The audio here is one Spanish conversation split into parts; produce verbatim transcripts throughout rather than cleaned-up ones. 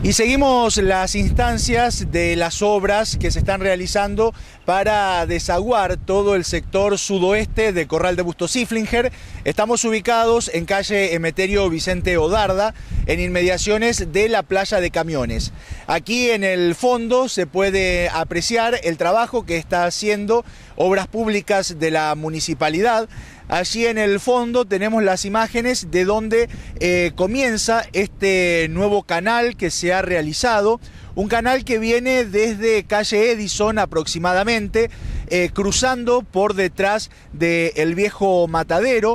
Y seguimos las instancias de las obras que se están realizando para desaguar todo el sector sudoeste de Corral de Bustos Ziflinger. Estamos ubicados en calle Emeterio Vicente Odarda, en inmediaciones de la playa de Camiones. Aquí en el fondo se puede apreciar el trabajo que está haciendo Obras Públicas de la municipalidad. Allí en el fondo tenemos las imágenes de donde eh, comienza este nuevo canal que se ha realizado, un canal que viene desde calle Edison aproximadamente, eh, cruzando por detrás del viejo matadero,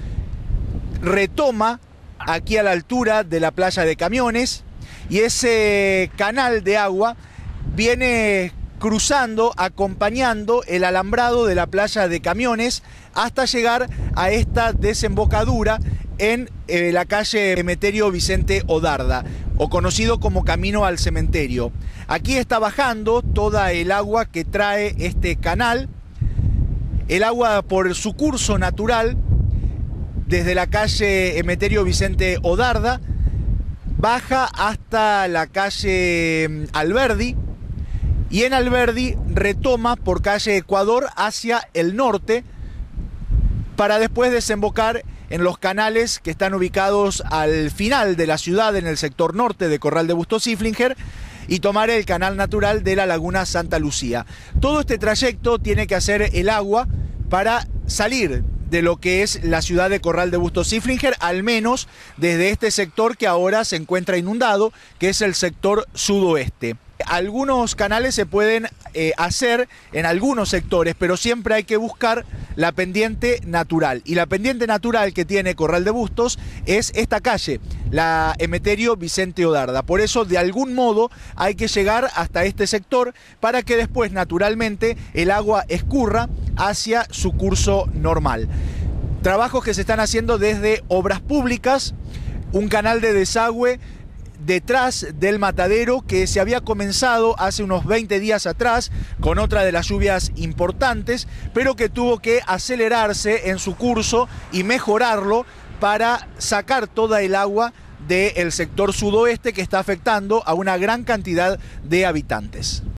retoma aquí a la altura de la playa de Camiones, y ese canal de agua viene cruzando, acompañando el alambrado de la playa de Camiones hasta llegar a esta desembocadura en eh, la calle Emeterio Vicente Odarda, o conocido como Camino al Cementerio. Aquí está bajando toda el agua que trae este canal, el agua por su curso natural, desde la calle Emeterio Vicente Odarda, baja hasta la calle Alberdi, y en Alberdi retoma por calle Ecuador hacia el norte para después desembocar en los canales que están ubicados al final de la ciudad, en el sector norte de Corral de Bustos Ziflinger, y tomar el canal natural de la laguna Santa Lucía. Todo este trayecto tiene que hacer el agua para salir de lo que es la ciudad de Corral de Bustos Ziflinger, al menos desde este sector que ahora se encuentra inundado, que es el sector sudoeste. Algunos canales se pueden eh, hacer en algunos sectores, pero siempre hay que buscar la pendiente natural. Y la pendiente natural que tiene Corral de Bustos es esta calle, la Emeterio Vicente Odarda. Por eso, de algún modo, hay que llegar hasta este sector para que después, naturalmente, el agua escurra hacia su curso normal. Trabajos que se están haciendo desde Obras Públicas, un canal de desagüe detrás del matadero que se había comenzado hace unos veinte días atrás con otra de las lluvias importantes, pero que tuvo que acelerarse en su curso y mejorarlo para sacar toda el agua del sector sudoeste que está afectando a una gran cantidad de habitantes.